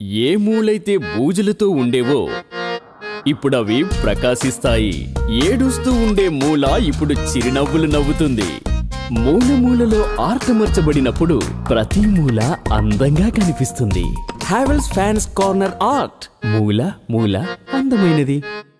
ఏ మూలైతే బూజులతో ఉండేవో ఇప్పుడవి ప్రకాశిస్తాయి. ఏడుస్తూ ఉండే మూల ఇప్పుడు చిరునవ్వులు నవ్వుతుంది. మూలలో ఆర్టమర్చబడినప్పుడు ప్రతి మూల అందంగా కనిపిస్తుంది. Havells fans corner art. మూల అందమైనది.